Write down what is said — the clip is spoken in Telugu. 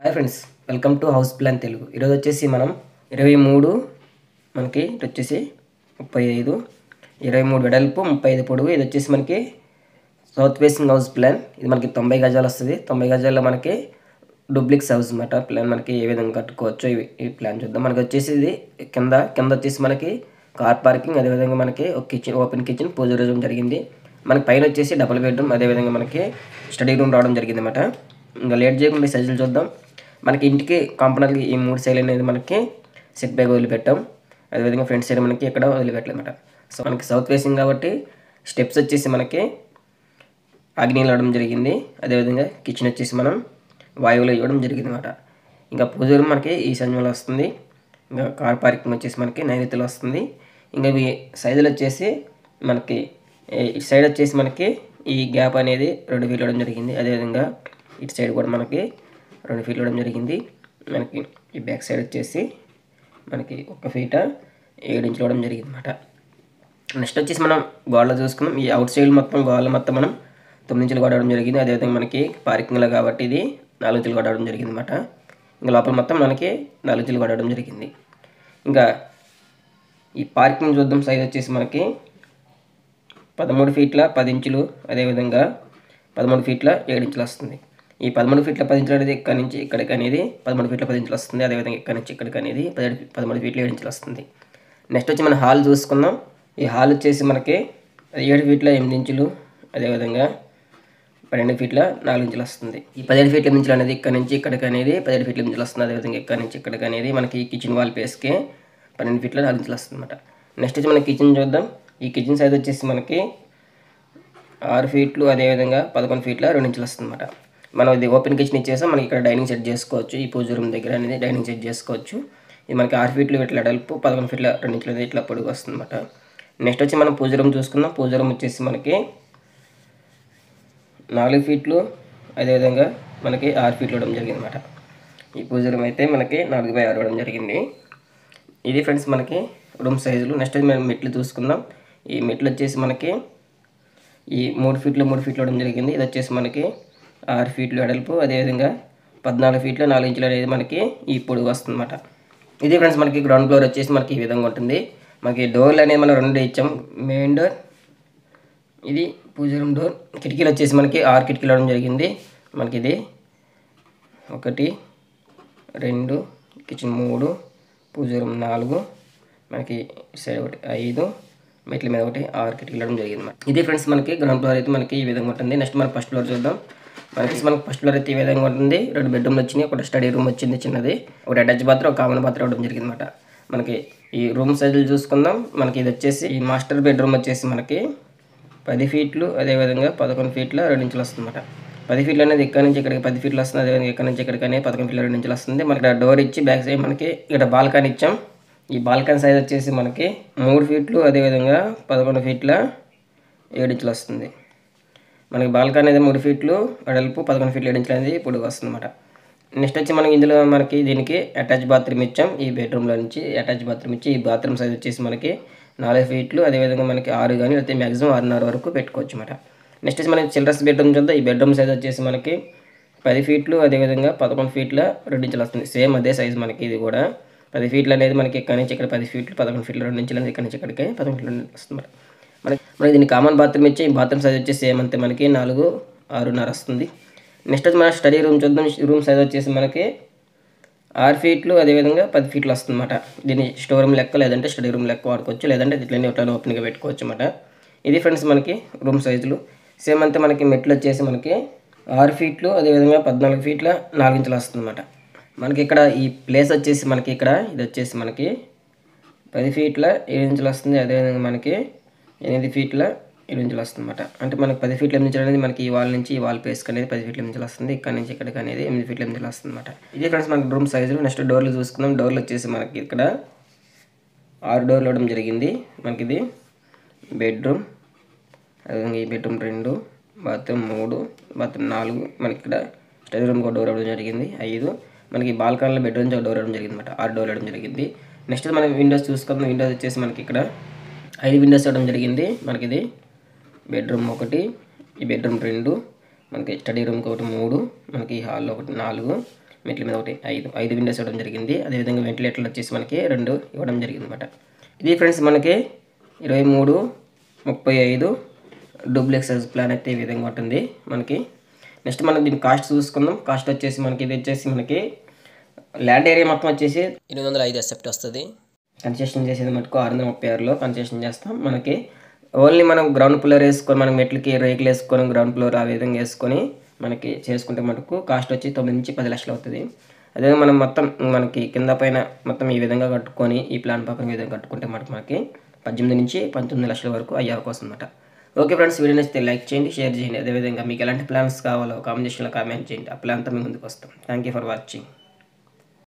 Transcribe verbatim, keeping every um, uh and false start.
Hi friends, welcome to house plan Telugu. ఈరోజు వచ్చేసి మనం ఇరవై మూడు మనకి ఇటు వచ్చేసి ముప్పై ఐదు ఇరవై మూడు వెడల్పు ముప్పై ఐదు పొడుగు. ఇది వచ్చేసి మనకి సౌత్ ఫేసింగ్ హౌస్ ప్లాన్. ఇది మనకి తొంభై గజాలు వస్తుంది. తొంభై గజాల్లో మనకి డూప్లెక్స్ హౌస్ అన్నమాట. ప్లాన్ మనకి ఏ విధంగా కట్టుకోవచ్చు ఈ ప్లాన్ చూద్దాం. మనకి వచ్చేసి ఇది కింద కింద వచ్చేసి మనకి కార్ పార్కింగ్, అదేవిధంగా మనకి ఒక kitchen, open kitchen, puja room జరిగింది. మనకి పైన వచ్చేసి డబుల్ బెడ్రూమ్, అదేవిధంగా మనకి స్టడీ రూమ్ రావడం జరిగింది అన్నమాట. ఇంకా లేట్ చేయకుండా సైజులు చూద్దాం. మనకి ఇంటికి కాంపౌండ్కి ఈ మూడు సైడ్ అనేది మనకి సెట్ బ్యాక్ వదిలిపెట్టాం. అదేవిధంగా ఫ్రంట్ సైడ్ మనకి ఇక్కడ వదిలిపెట్టలేమాట. సో మనకి సౌత్ ఫేసింగ్ కాబట్టి స్టెప్స్ వచ్చేసి మనకి ఆగ్నేయంలో ఇవ్వడం జరిగింది. అదేవిధంగా కిచెన్ వచ్చేసి మనం వాయువులో ఇవ్వడం జరిగింది అనమాట. ఇంకా పూజ రూమ్ మనకి ఈ సంజంలో వస్తుంది. ఇంకా కార్ పార్కింగ్ వచ్చేసి మనకి నైరుతిలో వస్తుంది. ఇంకా ఇవి సైజులు వచ్చేసి మనకి ఇటు సైడ్ వచ్చేసి మనకి ఈ గ్యాప్ అనేది రెండు ఫీట్లు ఇవ్వడం జరిగింది. అదేవిధంగా ఇటు సైడ్ కూడా మనకి రెండు ఫీట్లు ఇవ్వడం జరిగింది. మనకి ఈ బ్యాక్ సైడ్ వచ్చేసి మనకి ఒక ఫీట ఏడు ఇంచులు ఇవ్వడం జరిగింది అనమాట. నెక్స్ట్ వచ్చేసి మనం గోడలో చూసుకున్నాం. ఈ అవుట్ సైడ్ మొత్తం గోడలు మొత్తం మనం తొమ్మిది ఇంచులు కొట్టడం జరిగింది. అదేవిధంగా మనకి పార్కింగ్లో కాబట్టి ఇది నాలుగు ఇంచులు కొట్టడం జరిగింది అనమాట. ఇంకా లోపల మొత్తం మనకి నాలుగు ఇంచులు కొట్టడం జరిగింది. ఇంకా ఈ పార్కింగ్ చూద్దాం. సైజ్ వచ్చేసి మనకి పదమూడు ఫీట్ల పది ఇంచులు, అదేవిధంగా పదమూడు ఫీట్ల ఏడు ఇంచులు వస్తుంది. ఈ పదమూడు ఫీట్ల పది ఇంచులు అనేది ఇక్కడ నుంచి ఇక్కడికి అనేది పదమూడు ఫీట్ల పది ఇంచులు వస్తుంది. అదేవిధంగా ఇక్కడ నుంచి ఇక్కడికి అనేది పదిహేడు పదమూడు ఫీట్ల ఏడు ఇంచులు వస్తుంది. నెక్స్ట్ వచ్చి మన హాల్ చూసుకుందాం. ఈ హాల్ వచ్చేసి మనకి ఏడు ఫీట్ల ఎనిమిది ఇంచులు, అదేవిధంగా పన్నెండు ఫీట్ల నాలుగు ఇంచులు వస్తుంది. ఈ పదిహేడు ఫీట్ల ఎనిమిది ఇంచులు అనేది ఇక్కడ నుంచి ఇక్కడికి అనేది పదిహేడు ఫీట్ల ఇంచులు వస్తుంది. అదేవిధంగా ఇక్కడ నుంచి ఇక్కడికి అనేది మనకి కిచెన్ వాల్ పేస్కి పన్నెండు ఫీట్ల నాలుగు ఇంచులు వస్తుంది అనమాట. నెక్స్ట్ వచ్చి మన కిచెన్ చూద్దాం. ఈ కిచెన్ సైజ్ వచ్చేసి మనకి ఆరు ఫీట్లు, అదేవిధంగా పదకొండు ఫీట్ల రెండు ఇంచులు వస్తుంది అనమాట. మనం ఇది ఓపెన్ కిచెన్ ఇచ్చేసాం. మనకి ఇక్కడ డైనింగ్ సెట్ చేసుకోవచ్చు. ఈ పూజ రూమ్ దగ్గర అనేది డైనింగ్ సెట్ చేసుకోవచ్చు. ఇది మనకి ఆరు ఫీట్లు ఇట్లా వెడల్పు, పదకొండు ఫీట్ల రెండు ఇంచులు ఇట్లా పొడుగు వస్తుంది అనమాట. నెక్స్ట్ వచ్చి మనం పూజ రూమ్ చూసుకుందాం. పూజ రూమ్ వచ్చేసి మనకి నాలుగు ఫీట్లు, అదేవిధంగా మనకి ఆరు ఫీట్లు ఇవ్వడం జరిగింది అనమాట. ఈ పూజ రూమ్ అయితే మనకి నాలుగు బై ఆరు ఇవ్వడం జరిగింది. ఇది ఫ్రెండ్స్ మనకి రూమ్ సైజులు. నెక్స్ట్ మనం మెట్లు చూసుకుందాం. ఈ మెట్లు వచ్చేసి మనకి ఈ మూడు ఫీట్లు మూడు ఫీట్లు ఇవ్వడం జరిగింది. ఇది వచ్చేసి మనకి ఆరు ఫీట్లు వెడల్పు, అదేవిధంగా పద్నాలుగు ఫీట్లు నాలుగు ఇంచులు అనేది మనకి ఈ పొడుగు వస్తుంది అనమాట. ఇది ఫ్రెండ్స్ మనకి గ్రౌండ్ ఫ్లోర్ వచ్చేసి మనకి ఈ విధంగా ఉంటుంది. మనకి డోర్లు అనేది మనం రెండు ఇచ్చాం. మెయిన్ డోర్, ఇది పూజ రూమ్ డోర్. కిటికీలు వచ్చేసి మనకి ఆరు కిటికీలు ఇవ్వడం జరిగింది. మనకి ఇది ఒకటి రెండు, కిచెన్ మూడు, పూజ రూమ్ నాలుగు, మనకి సైడ్ ఒకటి ఐదు, మెట్ల మీద ఒకటి ఆరు కిటికీలు ఇవ్వడం జరిగింది అనమాట. ఇది ఫ్రెండ్స్ మనకి గ్రౌండ్ ఫ్లోర్ అయితే మనకి ఈ విధంగా ఉంటుంది. నెక్స్ట్ మనం ఫస్ట్ ఫ్లోర్ చూద్దాం. మనకి మనకి ఫస్ట్ ఫ్లోర్ అయితే ఈ విధంగా ఉంటుంది. రెండు బెడ్రూమ్లు వచ్చినాయి, ఒకటి స్టడీ రూమ్ వచ్చింది చిన్నది, ఒకటి అటాచ్ బాత్రూమ్, ఒక కామన్ బాత్రూమ్ ఇవ్వడం జరిగింది అనమాట. మనకి ఈ రూమ్ సైజులు చూసుకుందాం. మనకి ఇది వచ్చేసి ఈ మాస్టర్ బెడ్రూమ్ వచ్చేసి మనకి పది ఫీట్లు, అదేవిధంగా పదకొండు ఫీట్ల రెండు ఇంచులు వస్తుంది అనమాట. పది ఫీట్లు అనేది ఇక్కడ నుంచి ఇక్కడికి పది ఫీట్లు వస్తుంది. అదేవిధంగా ఇక్కడ నుంచి ఇక్కడికి అనేది పదకొండు ఫీట్ల రెండు ఇంచులు వస్తుంది. మనకి డోర్ ఇచ్చి బ్యాక్ సైడ్ మనకి ఇక్కడ బాల్కనీ ఇచ్చాం. ఈ బాల్కనీ సైజ్ వచ్చేసి మనకి మూడు ఫీట్లు, అదేవిధంగా పదకొండు ఫీట్ల ఏడు ఇంచులు వస్తుంది. మనకి బాల్కనీ అనేది మూడు ఫీట్లు వెడల్పు, పదకొండు ఫీట్ల ఏడు ఇంచులు అనేది పొడుగు వస్తుంది అనమాట. నెక్స్ట్ వచ్చి మనకి ఇందులో మనకి దీనికి అటాచ్ బాత్రూమ్ ఇచ్చాం. ఈ బెడ్రూమ్లో నుంచి అటాచ్ బాత్రూమ్ ఇచ్చి ఈ బాత్రూమ్ సైజ్ వచ్చేసి మనకి నాలుగు ఫీట్లు, అదేవిధంగా మనకి ఆరు కానీ లేకపోతే మ్యాక్సిమం ఆరున్నర వరకు పెట్టుకోవచ్చు అనమాట. నెక్స్ట్ వచ్చి మనకి చిల్డ్రన్స్ బెడ్రూమ్ చూద్దాం. ఈ బెడ్రూమ్ సైజ్ వచ్చేసి మనకి పది ఫీట్లు, అదేవిధంగా పదకొండు ఫీట్ల రెండు ఇంచులు వస్తుంది. సేమ్ అదే సైజ్ మనకి ఇది కూడా పది ఫీట్లు అనేది మనకి ఇక్కడ నుంచి ఇక్కడ పది ఫీట్లు, పదకొండు ఫీట్లు రెండు ఇంచులు అనేది ఇక్కడ నుంచి ఇక్కడికి పదకొండు ఫీట్లు వస్తుంది అనమాట. మనకి మనకి దీన్ని కామన్ బాత్రూమ్ ఇచ్చి ఈ బాత్రూమ్ సైజ్ వచ్చేసి సేమ్ అంతే మనకి నాలుగు ఆరున్నర వస్తుంది. నెక్స్ట్ వచ్చి మన స్టడీ రూమ్ చూద్దాం. రూమ్ సైజ్ వచ్చేసి మనకి ఆరు ఫీట్లు, అదేవిధంగా పది ఫీట్లు వస్తుంది అనమాట. దీన్ని స్టోర్ రూమ్ లెక్క, లేదంటే స్టడీ రూమ్ లెక్క వాడుకోవచ్చు, లేదంటే ఇట్లనే ఇట్లా ఓపెన్గా పెట్టుకోవచ్చు అనమాట. ఇది ఫ్రెండ్స్ మనకి రూమ్ సైజులు. సేమ్ అంతే మనకి మెట్లు వచ్చేసి మనకి ఆరు ఫీట్లు, అదేవిధంగా పద్నాలుగు ఫీట్ల నాలుగు ఇంచులు వస్తుంది అనమాట. మనకి ఇక్కడ ఈ ప్లేస్ వచ్చేసి మనకి ఇక్కడ ఇది వచ్చేసి మనకి పది ఫీట్ల ఏడు ఇంచులు వస్తుంది. అదేవిధంగా మనకి ఎనిమిది ఫీట్ల ఏడు ఇంచులు వస్తుంది అనమాట. అంటే మనకి పది ఫీట్ల ఎనిమిది ఇంచులు అనేది మనకి ఈ వాల్ నుంచి ఈ వాల్ పేస్కి అనేది పది ఫీట్ల ఎనిమిది ఇంచులు వస్తుంది. ఇక్కడ నుంచి ఇక్కడికి అనేది ఎనిమిది ఫీట్ల ఎనిమిది ఇంచులు వస్తుంది అనమాట. ఇది ఫ్రెండ్స్ మనకి రూమ్ సైజులు. నెక్స్ట్ డోర్లు చూసుకుందాం. డోర్లు వచ్చేసి మనకి ఇక్కడ ఆరు డోర్లు ఇవ్వడం జరిగింది. మనకి ఇది బెడ్రూమ్, అదేవిధంగా ఈ బెడ్రూమ్ రెండు, బాత్రూమ్ మూడు, బాత్రూమ్ నాలుగు, మనకి ఇక్కడ స్టడీ రూమ్కి ఒక డోర్ ఇవ్వడం జరిగింది ఐదు, మనకి బాల్కనీలో బెడ్రూమ్ నుంచి ఒక డోర్ ఇవ్వడం జరిగింది అనమాట. ఆరు డోర్ ఇవ్వడం జరిగింది. నెక్స్ట్ మనం విండోస్ చూసుకుందాం. విండోస్ వచ్చేసి మనకి ఇక్కడ ఐదు విండోస్ ఇవ్వడం జరిగింది. మనకి ఇది బెడ్రూమ్ ఒకటి, ఈ బెడ్రూమ్ రెండు, మనకి స్టడీ రూమ్కి ఒకటి మూడు, మనకి హాల్లో ఒకటి నాలుగు, మెట్ల మీద ఒకటి ఐదు ఐదు విండోస్ ఇవ్వడం జరిగింది. అదేవిధంగా వెంటిలేటర్లు వచ్చేసి మనకి రెండు ఇవ్వడం జరిగింది అనమాట. ఇది ఫ్రెండ్స్ మనకి ఇరవై మూడు ముప్పై ఐదు డూప్లెక్స్ ప్లాన్ అయితే ఈ విధంగా ఉంటుంది మనకి. నెక్స్ట్ మనం దీని కాస్ట్ చూసుకుందాం. కాస్ట్ వచ్చేసి మనకి ఇది వచ్చేసి మనకి ల్యాండ్ ఏరియా మొత్తం వచ్చేసి ఎనిమిది వందల ఐదు ఎసెప్ట్ వస్తుంది. కన్సెషన్ చేసేది మటుకు ఆరు వందల ముప్పై ఆరులో కన్సెషన్ చేస్తాం. మనకి ఓన్లీ మనం గ్రౌండ్ ఫ్లోర్ వేసుకొని మనం మెట్లకి రేకులు వేసుకొని గ్రౌండ్ ఫ్లోర్ ఆ విధంగా వేసుకొని మనకి చేసుకుంటే మటుకు కాస్ట్ వచ్చి తొమ్మిది నుంచి పది లక్షలు అవుతుంది. అదే మనం మొత్తం మనకి కింద పైన మొత్తం ఈ విధంగా కట్టుకొని ఈ ప్లాన్ ప్రకారం ఈ విధంగా కట్టుకుంటే మనకి మనకి పద్దెనిమిది నుంచి పంతొమ్మిది లక్షల వరకు అయ్యే అవకాశం అనమాట. ఓకే ఫ్రెండ్స్, వీడియో నచ్చితే లైక్ చేయండి, షేర్ చేయండి. అదేవిధంగా మీకు ఎలాంటి ప్లాన్స్ కావాలో కామెంట్ సెక్షన్లో కామెంట్ చేయండి. ఆ ప్లాన్తో మీ ముందుకు వస్తాం. Thank you for watching.